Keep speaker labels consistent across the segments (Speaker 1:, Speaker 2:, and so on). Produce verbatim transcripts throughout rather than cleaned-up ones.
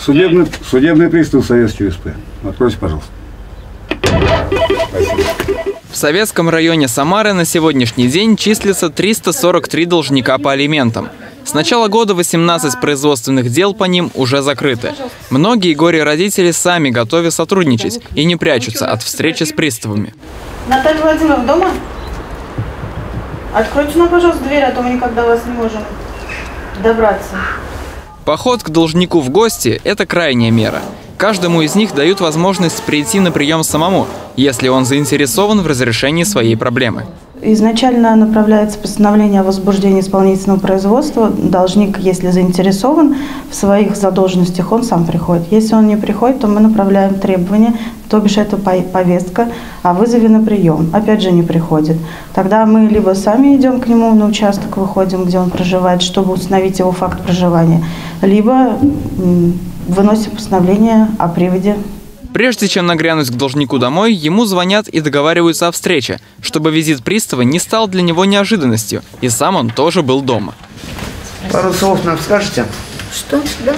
Speaker 1: Судебный, судебный пристав Советский УСП. Откройте, пожалуйста. Спасибо.
Speaker 2: В Советском районе Самары на сегодняшний день числится триста сорок три должника по алиментам. С начала года восемнадцать производственных дел по ним уже закрыты. Многие горе-родители сами готовы сотрудничать и не прячутся от встречи с приставами.
Speaker 3: Наталья Владимировна дома? Откройте нам, пожалуйста, дверь, а то мы никогда вас не можем добраться.
Speaker 2: Поход к должнику в гости – это крайняя мера. Каждому из них дают возможность прийти на прием самому, если он заинтересован в разрешении своей проблемы.
Speaker 3: Изначально направляется постановление о возбуждении исполнительного производства. Должник, если заинтересован в своих задолженностях, он сам приходит. Если он не приходит, то мы направляем требования, то бишь это повестка о вызове на прием. Опять же не приходит. Тогда мы либо сами идем к нему на участок, выходим, где он проживает, чтобы установить его факт проживания, либо выносим постановление о приводе.
Speaker 2: Прежде чем нагрянуть к должнику домой, ему звонят и договариваются о встрече, чтобы визит пристава не стал для него неожиданностью, и сам он тоже был дома.
Speaker 4: Пару слов нам скажете?
Speaker 5: Что? Давай,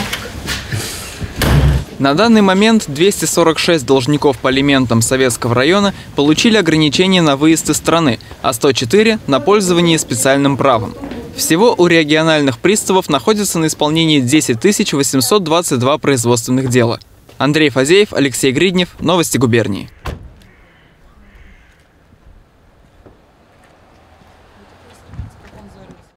Speaker 2: На данный момент двести сорок шесть должников по алиментам Советского района получили ограничения на выезд из страны, а сто четыре – на пользование специальным правом. Всего у региональных приставов находится на исполнении десять тысяч восемьсот двадцать два производственных дела. Андрей Фазеев, Алексей Гриднев. Новости губернии.